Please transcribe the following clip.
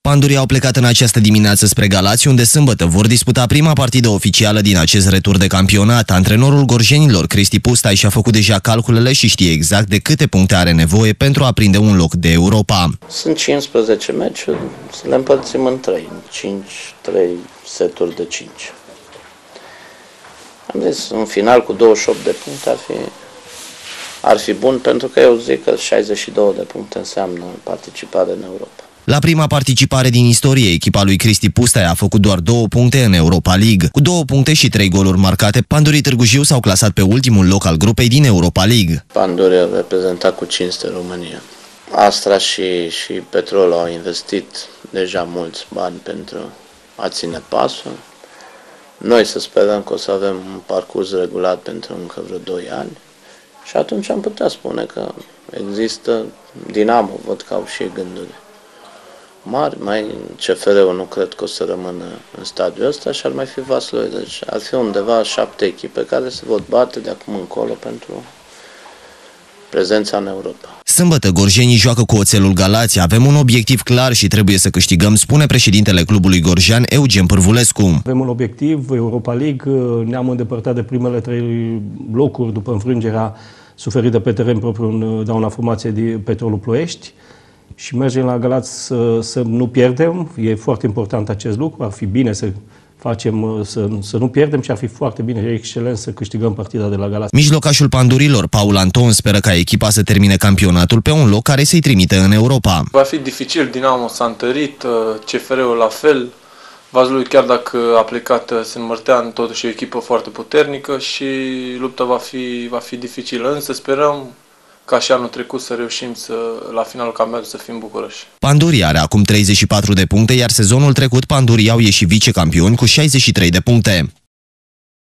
Pandurii au plecat în această dimineață spre Galați, unde sâmbătă vor disputa prima partidă oficială din acest retur de campionat. Antrenorul gorjenilor, Cristi Pustai, și-a făcut deja calculele și știe exact de câte puncte are nevoie pentru a prinde un loc de Europa. Sunt 15 meciuri, să le împărțim în 3 seturi de 5. Am zis, în final cu 28 de puncte ar fi bun, pentru că eu zic că 62 de puncte înseamnă participare în Europa. La prima participare din istorie, echipa lui Cristi Pustai a făcut doar 2 puncte în Europa League. Cu 2 puncte și 3 goluri marcate, Pandurii Târgu Jiu s-au clasat pe ultimul loc al grupei din Europa League. Pandurii au reprezentat cu cinste România. Astra și Petrol au investit deja mulți bani pentru a ține pasul. Noi să sperăm că o să avem un parcurs regulat pentru încă vreo 2 ani. Și atunci am putea spune că există Dinamo, văd că au și gânduri mari, mai CFR-ul nu cred că o să rămână în stadiul ăsta și ar mai fi Vaslui, deci ar fi undeva 7 echipe care se vor bate de acum încolo pentru prezența în Europa. Sâmbătă, gorjenii joacă cu Oțelul Galați. Avem un obiectiv clar și trebuie să câștigăm, spune președintele clubului gorjean, Eugen Pârvulescu. Avem un obiectiv, Europa League, ne-am îndepărtat de primele 3 locuri după înfrângerea suferită pe teren propriu în dauna formației de Petrolul Ploiești și mergem la Galați să nu pierdem. E foarte important acest lucru, ar fi bine să facem să nu pierdem și ar fi foarte bine, e excelent să câștigăm partida de la Galați. Mijlocașul pandurilor, Paul Anton, speră ca echipa să termine campionatul pe un loc care să-i trimite în Europa. Va fi dificil, Dinamo s-a întărit, CFR-ul la fel. Vaslui, chiar dacă a plecat Sân-Mărtean, totuși e o echipă foarte puternică și lupta va fi dificilă, însă sperăm ca și anul trecut să reușim la finalul campionatului să fim bucuroși. Pandurii are acum 34 de puncte, iar sezonul trecut Pandurii au ieșit vicecampioni cu 63 de puncte.